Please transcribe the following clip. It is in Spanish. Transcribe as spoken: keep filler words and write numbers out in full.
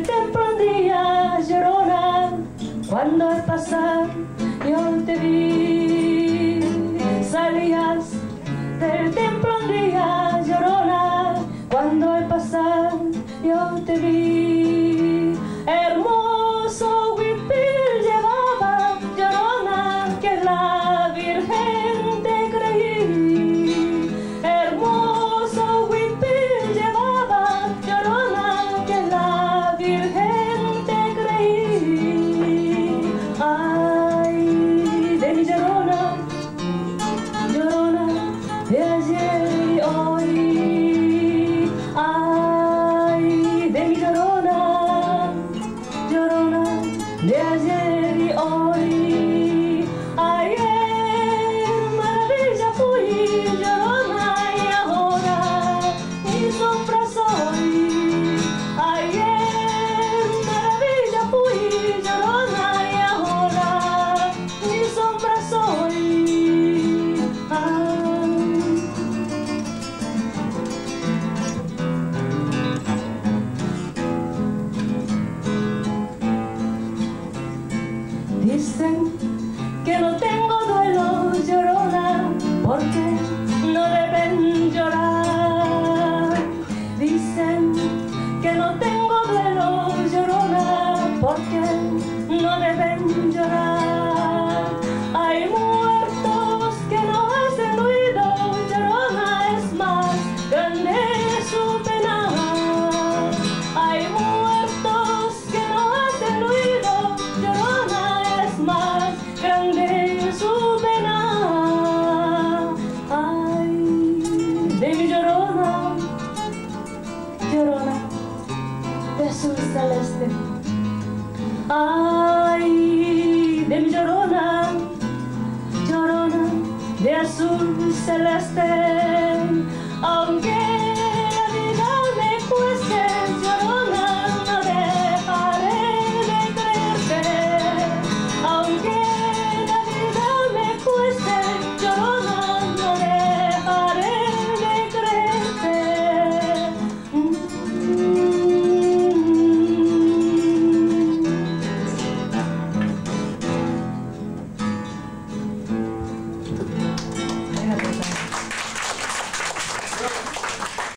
templo un día, llorona, cuando al pasar yo te vi. Salías del templo un día, llorona, cuando al pasar yo te vi. Hermoso huipil llevaba, llorona, que la Virgen te creí. Hermoso huipil llevaba, llorona, que la Virgen te creí. Ay, de mi llorona, llorona de ayer y hoy. Ay, de mi llorona, llorona de ayer y hoy. Ayer maravilla fui, llorona, y ahora mi sombra soy. Ayer maravilla fui, llorona, y ahora mi sombra soy. Ay. Dicen que no tengo duelo, llorona, porque no deben llorar. Dicen que no tengo duelo, llorona, porque no deben llorar. Hay muertos que no hacen ruido, llorona, es más grande su pena. Hay muertos que no hacen ruido, llorona, es más grande su pena. Ay, de mi llorona, llorona de azul celeste. Ay, de mi llorona, llorona de azul celeste.